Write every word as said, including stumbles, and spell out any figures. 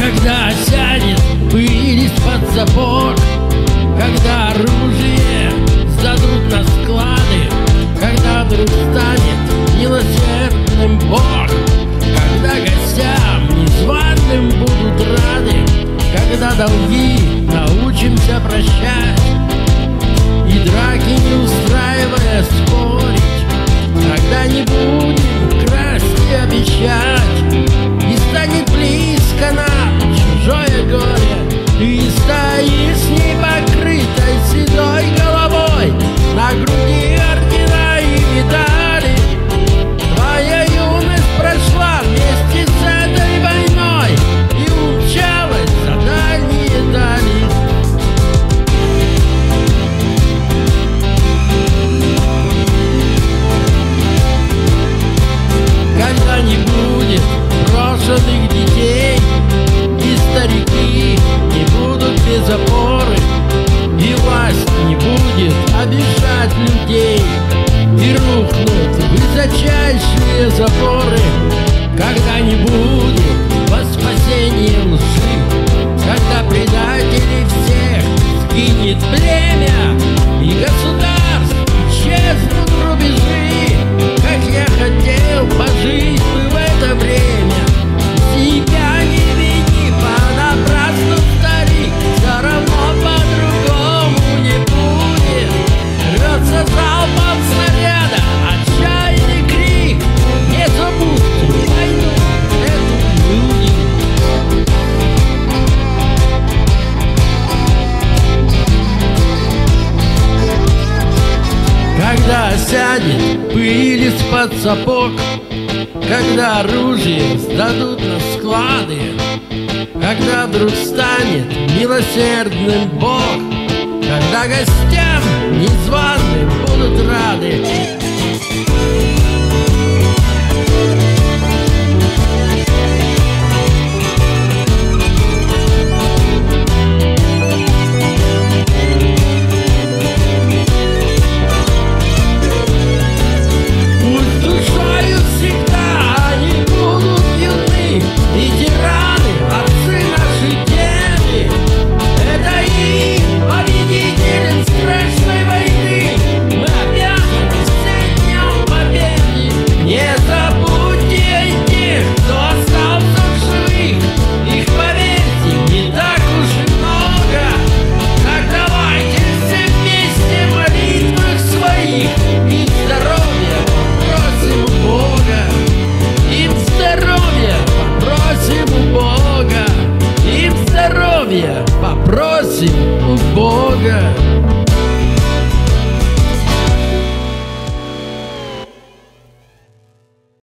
Когда сядет пыль из-под сапог, когда оружие сдадут на склады, когда вдруг станет милосердным Бог, когда гостям незваным будут рады, когда долги научимся прощать и драки не устраивая спорить, тогда не будем красть и обещать, и станет близко нам чужое горе, и стоишь с непокрытой седой головой, на груди ордена и медали. Твоя юность прошла вместе с этой войной и умчалась за дальние дали. Когда не будет брошенных детей, и старики не будут без опоры, и власть не будет обижать людей, и рухнут высочайшие заборы, когда не будет во спасении лжи, когда предатели всех скинет племя, и государств исчезнут рубежи, как я хотел пожить бы в это время. Себя не вини понапрасну, старик, все равно по-другому не будет. Рвется залпом снаряда отчаянный крик, не забудьте войну, это люди. Когда сядет пыль из-под сапог, когда оружие сдадут на склады, когда вдруг станет милосердным Бог, когда гостям незваным будут рады. Попросим у Бога.